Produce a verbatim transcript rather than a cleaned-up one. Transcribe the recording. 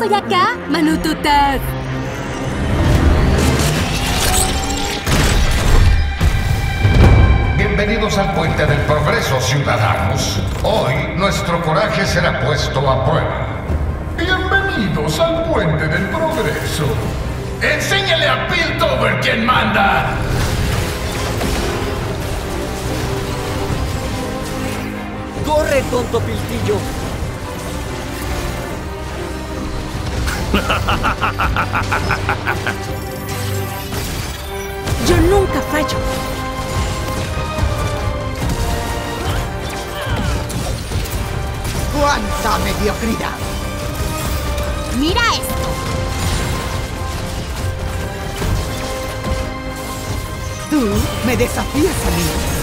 Estoy acá, Manututas. Bienvenidos al Puente del Progreso, ciudadanos. Hoy nuestro coraje será puesto a prueba. Bienvenidos al Puente del Progreso. ¡Enséñale a Piltover quién manda! ¡Corre, tonto Piltillo! Yo nunca fallo. ¡Cuánta mediocridad! ¡Mira esto! Tú me desafías a mí.